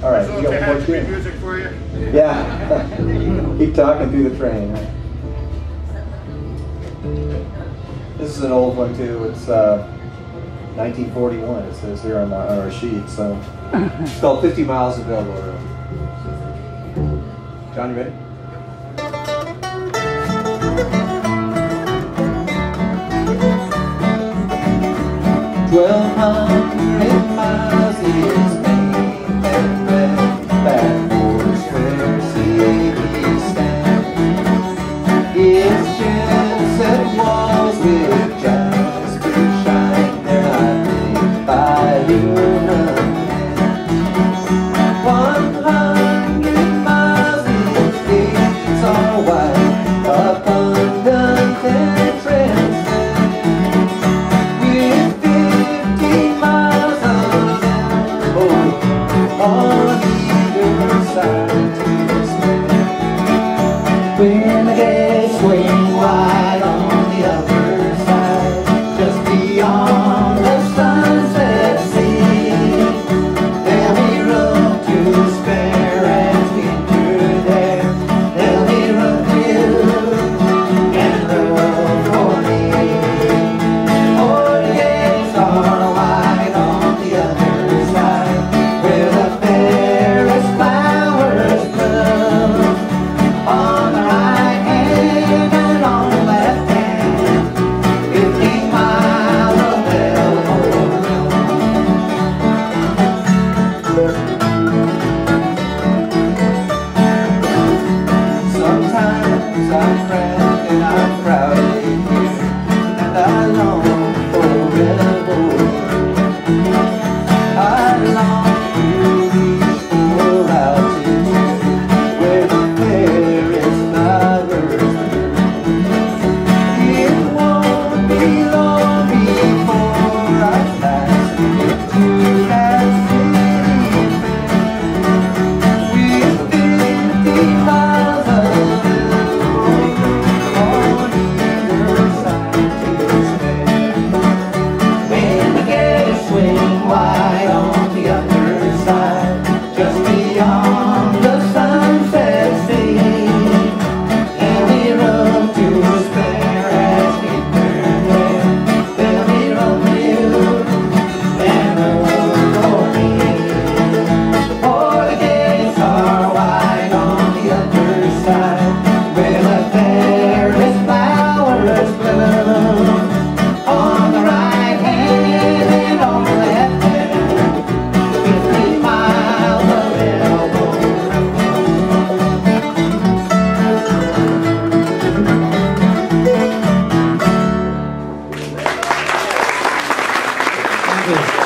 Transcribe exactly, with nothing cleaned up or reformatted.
All right. So You got one more Tehachapi tune. music for you? Yeah. Keep talking through the train. Right? This is an old one too. It's uh, nineteen forty-one. It says here on, my, on our sheet. So it's called fifty miles of Railroad Road. John, you ready? Twelve hundred miles is made and red back forwards where cities stand. It's just set walls with jasper shine. They're not made by human hand. One hundred miles is gates are wide, abundant and transcend. On either side to spend. When the gates swing wide on the other side, just beyond the sunset sea, there'll be room to spare as we enter there. There'll be room for you and room for me. Oh, the gates are wide on the other side, where the fairest flowers bloom. On the right hand and on the left hand, fifteen miles of railroad Sometimes I'm cramped and I'm crowded here, and I long for railroad. I long to reach for altitude, where the fairest flowers bloom. It won't be long before I last get to that city fair, with fifty miles of railroad on either side to spare. When the gates swing wide on the other side, just beyond the sunset sea, there'll be room to spare as we turn there. There'll be room for you and room for me. Oh, the gates are wide on the other side, where the fairest flowers bloom. On the right hand and on the left hand, fifty miles of railroad. Thank you.